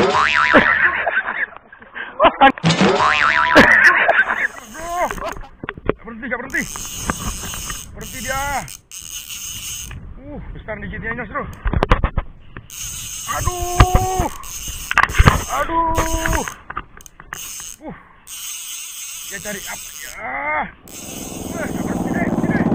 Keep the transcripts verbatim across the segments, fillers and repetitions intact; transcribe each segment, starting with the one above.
Berhenti, gak berhenti. Berhenti dia. Uh, besar digitnya bro. Aduh. Aduh. Uh. Dia cari apa ya? Uh, gak berhenti deh, berhenti deh.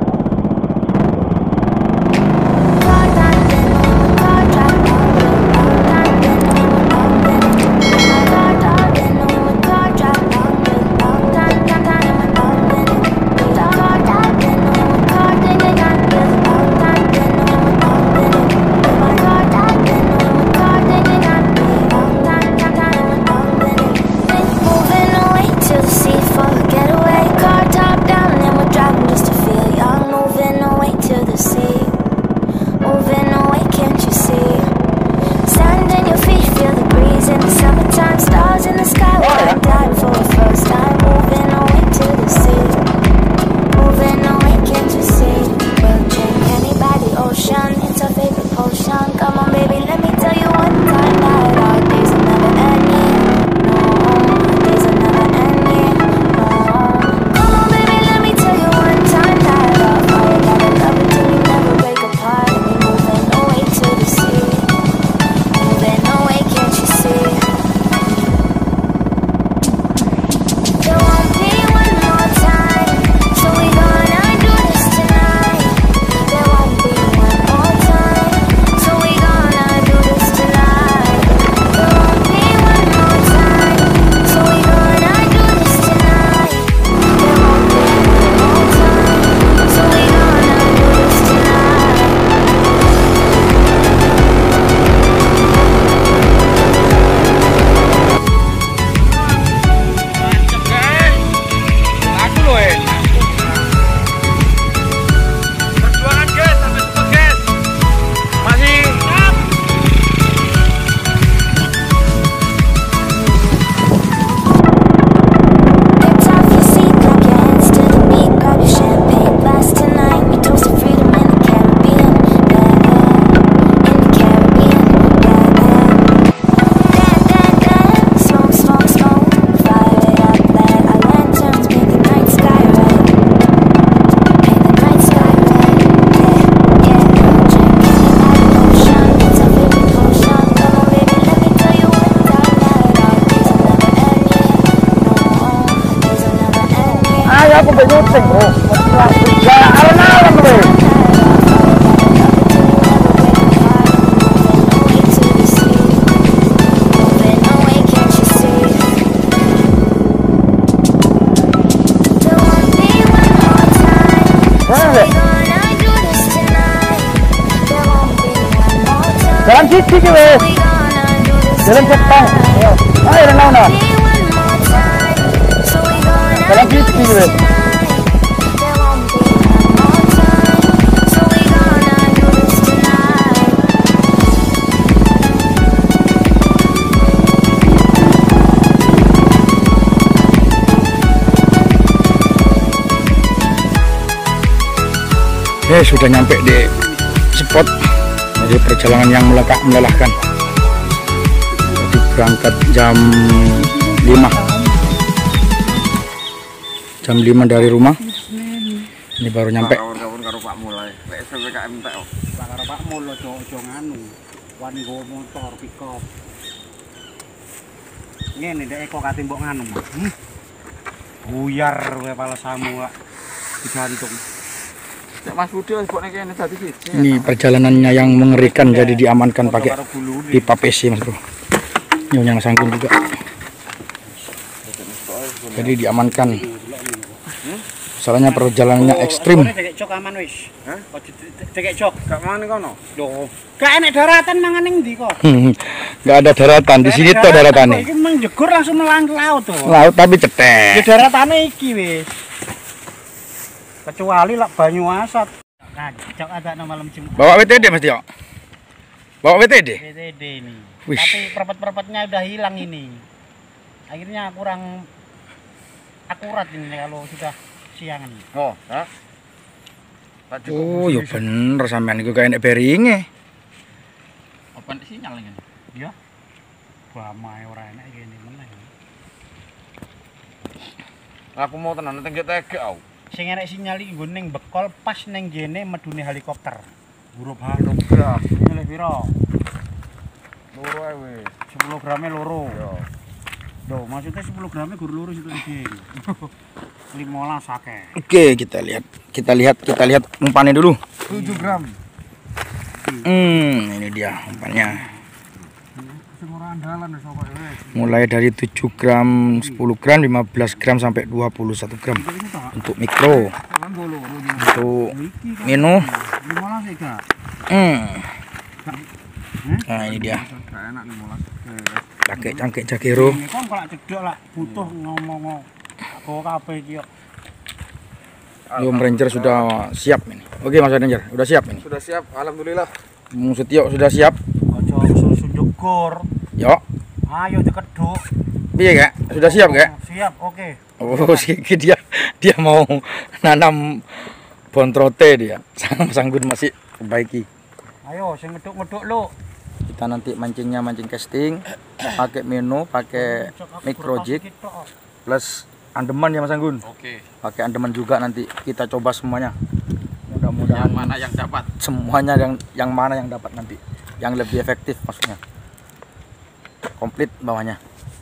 Aku benyuting bro, ya alon-alon bro. Jalan sisi gue, jalan cepat. Ayo, ayo Rena. Jalan sisi gue. Eh, sudah nyampe di spot. Jadi perjalanan yang melelahkan, melelahkan. Jadi berangkat jam lima. Jam lima dari rumah. Ini baru nyampe. Karo Pak mulai. Lek S P K M tek. Karo Pak Mul ojo nganu. Wani go motor pick up. Ngene ndek eko kate mbok nganu. Hmm. Buyar kowe palesamu kok digantung. Mas Budi wis mbok kene dadi siji. Ini perjalanannya yang mengerikan, jadi diamankan pakai pipa P C Mas Bro. Ini yang sangkun juga. Jadi diamankan. Soalnya perjalanannya ekstrim. Dekek cok aman wis. Hah? Dekek cok. Gak mangane kono. Loh, gak enek daratan mangan ning ndi kok? Gak ada daratan di sini tuh daratane. Iki menjegur langsung melang ke laut tuh. Laut tapi cetek. Ya daratane iki wis. Kecuali lak banyu asat. Kacok ada malam Jumat. Bawa W T D Mas Tio. Bawa W T D. W T D ini. Wish. Tapi perpet-perpetnya udah hilang ini. Akhirnya kurang akurat ini kalau sudah siangan. Oh, ha? Oh, yo bener sampean iku kayak nek beringe. Apa nek sinyal ngene? Iya. bamae ora enak kene meneh. Aku mau tenan teng tegek aku. Sing enek sinyal iki nggo ning bekol pas ning kene medune helikopter. Huruf halogram. Milih piro? Loro ae wis. sepuluh grame loro. Yo. Loh, maksudnya sepuluh grame gur loro situ iki. lima belas akeh. Oke, kita lihat. Kita lihat, kita lihat umpannya dulu. tujuh gram. Hmm, ini dia umpannya. Sing ora andalan wis kok wis. Mulai dari tujuh gram, sepuluh gram, lima belas gram sampai dua puluh satu gram. Untuk mikro. Untuk mino. lima belas ya, Kak. Hmm. Nah, ini dia. Gak enak lima belas. Pakai cangkek jakero. Ini kan kalau cedok lah butuh ngomong kok kabeh iki yo. Om Ranger sudah siap ini. Oke Mas Ranger, sudah siap ini. Sudah siap, alhamdulillah. Bung Setio sudah siap. Aja susu ndukur. Yo. Ayo dikeduk. Piye, Kak? Sudah siap, Kak? Siap, oke. Oh, siki dia dia mau nanam bontrote dia. Sang Sanggun masih perbaiki. Ayo sing ngeduk-ngeduk lu. Kita nanti mancingnya mancing casting, pakai meno, pakai micro jig plus andeman ya Mas Anggun. Oke. Pakai andeman juga nanti kita coba semuanya. Mudah-mudahan Yang mana yang dapat? semuanya yang yang mana yang dapat nanti, yang lebih efektif maksudnya. Komplit bawahnya.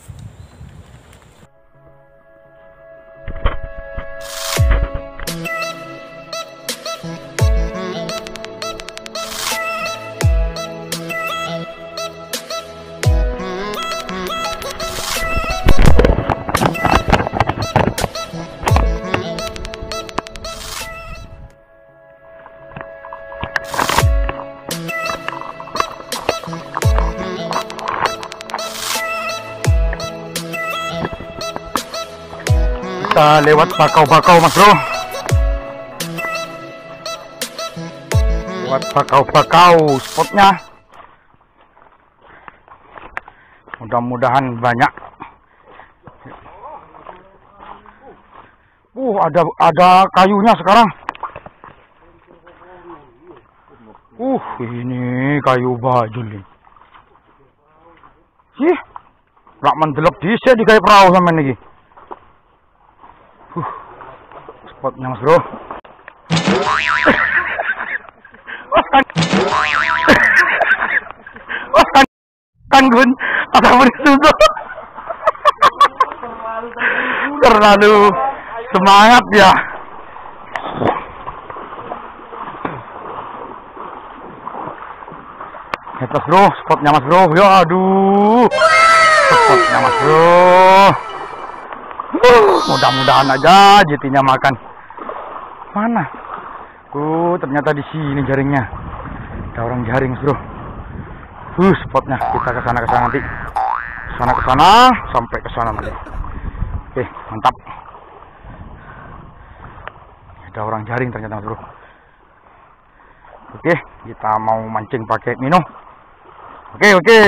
Kita lewat bakau-bakau Mas Bro. Lewat bakau-bakau spotnya. Mudah-mudahan banyak. Uh, ada ada kayunya sekarang. Uh, ini kayu bajul ini. Sih, lak mendelok dhisik di kayu perahu sampean iki. Uh, spotnya Mas Bro. Oh, kan, kan Gun, ada bersusu. Terlalu semangat ya. Atas Bro, spotnya Mas Bro. Ya aduh, spotnya Mas Bro. Uh, mudah-mudahan aja jetinya makan. Mana? Uh, ternyata di sini jaringnya. Ada orang jaring, Bro. Uh, spotnya. Kita ke sana ke sana nanti. Sana ke sana sampai ke sana nanti. Oke, mantap. Ada orang jaring ternyata, Bro. Oke, kita mau mancing pakai mino. Oke, oke.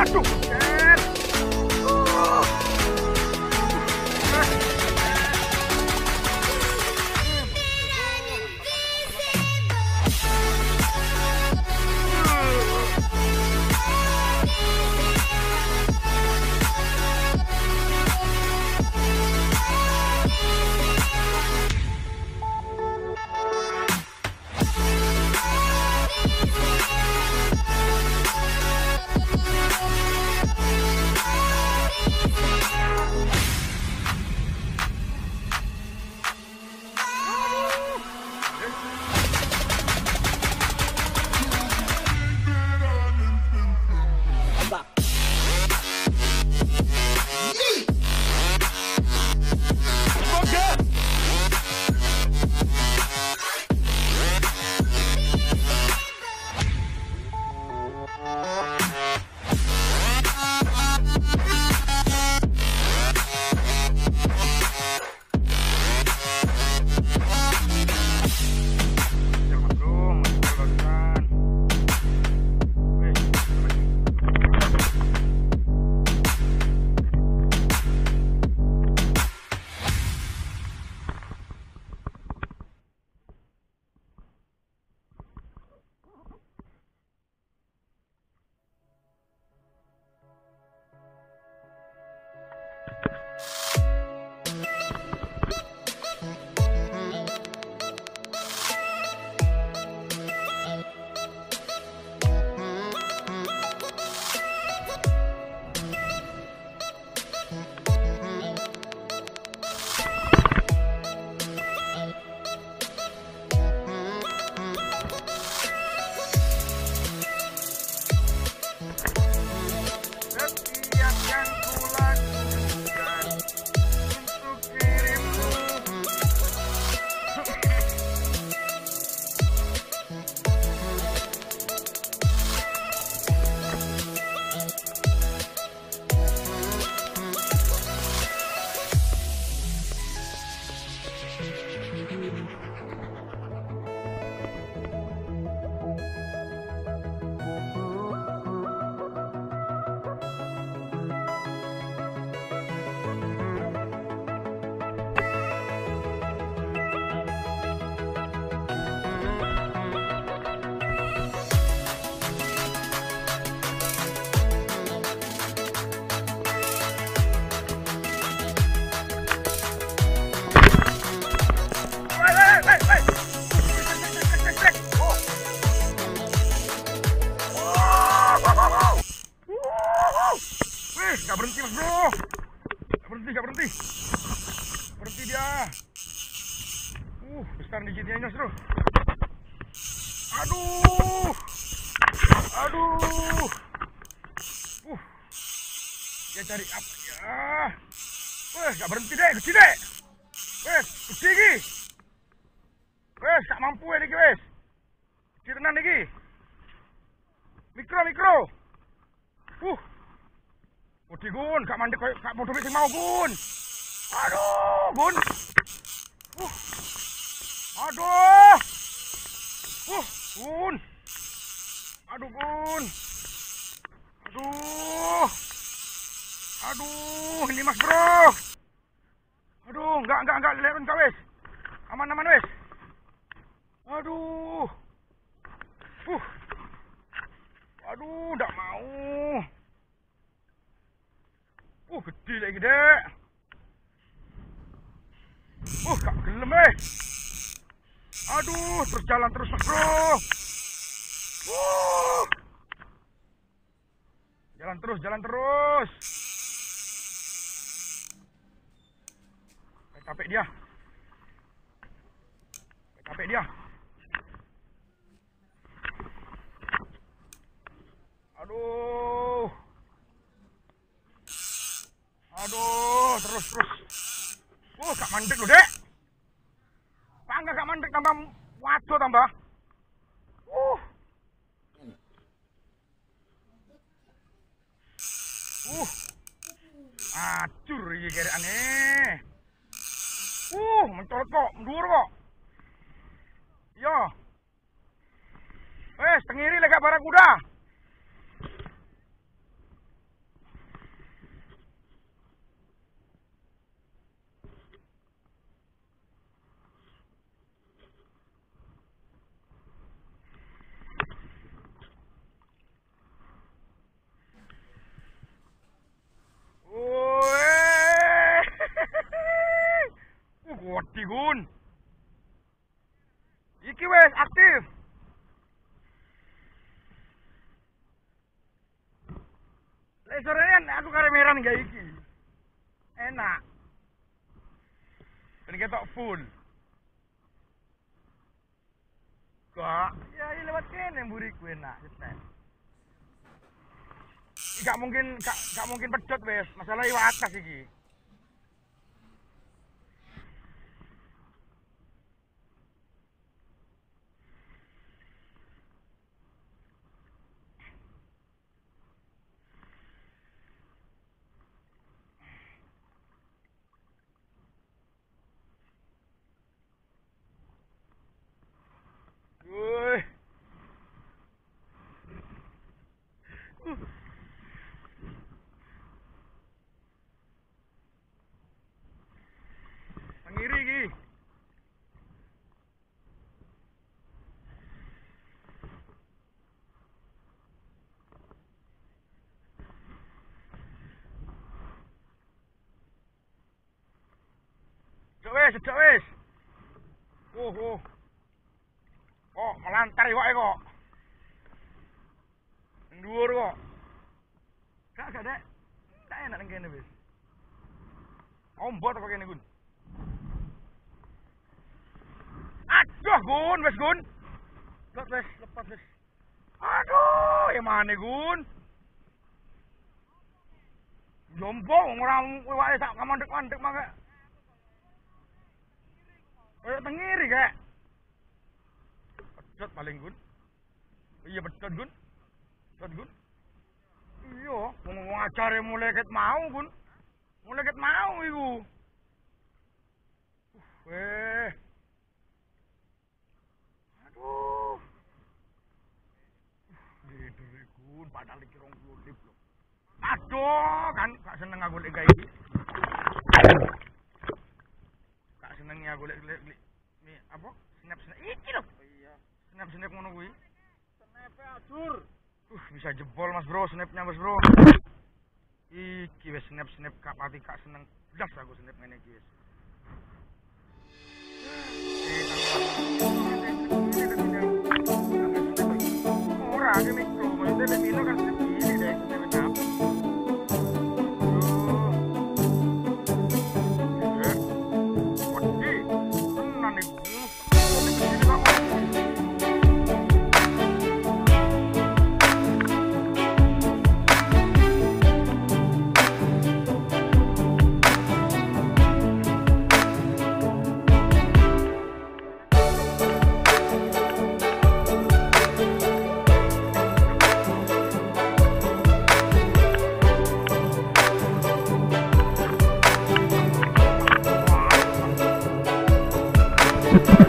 Aduh, Ken. Uh. Gak berhenti mas bro, gak berhenti, gak berhenti, berhenti dia. Uh, besar diginiannya mas bro. Aduh, aduh, uh, dia cari apa ya? Wes, gak berhenti deh, kecil deh. Wes, kecil lagi. Wes, gak mampu ya nih wes. Kecil tenan lagi. Mikro, mikro. Uh. Udi Gun, gak mandek kayak gak mau duit sing mau Gun. Aduh, Gun. Uh. Aduh. Uh, Gun. Aduh, Gun. Aduh. Aduh, ini Mas Bro. Aduh, enggak enggak enggak leren kau wes. Aman-aman wes. Aduh. Uh. Aduh, enggak mau. Uh, gede lagi dek. Uh, gak gelem eh. Aduh, terus jalan terus mas bro. Uh. Jalan terus, jalan terus. Capek dia. Capek dia. Aduh. Aduh, terus terus. Uh, gak mandek lu dek. Bangga gak mandek tambah waduh tambah. Uh. Uh. Acur iki kere aneh. Uh, mencolot kok, mundur kok. Yo. Wes, tengiri lega barakuda. Nek sorene aku kare meran gak iki. Enak. Ben ketok full. Kok ya ini lewat kene mburiku enak cetek. Gak mungkin gak, gak mungkin pedot wes, masalah iwak atas iki. Woi. Ngiri iki. Cok wis, cok wis. Oh, oh. Oh, melantar iwake kok. Dhuwur kok. Gak gak dek. Tak enak nang kene wis. Ombot kok kene, Gun. Aduh, Gun, wis Gun. Lepas wis, lepas wis. Aduh, ya mana Gun? Jombong ora iwake sak kamandek-mandek mangke. Kayak tengiri kayak. Pedot paling Gun. Iya pedot Gun. Pedot Gun. Iya, wong ngajare mulai ket mau Gun. Mulai ket mau iku. Uh, weh. Aduh. Dede Gun, padahal iki rong puluh lip lho. Aduh, kan gak seneng aku lek iki. Gak seneng aku lek lek ini apa? Snap snap iki lho. Snap snap ngono kuwi. Snape ajur. Uh, bisa jebol Mas Bro, snapnya Mas Bro. Iki wis snap snap kak pati kak seneng blas aku snap ngene iki wis. Ora ke mikro, maksudnya lebih kan ini deh, snap snap. You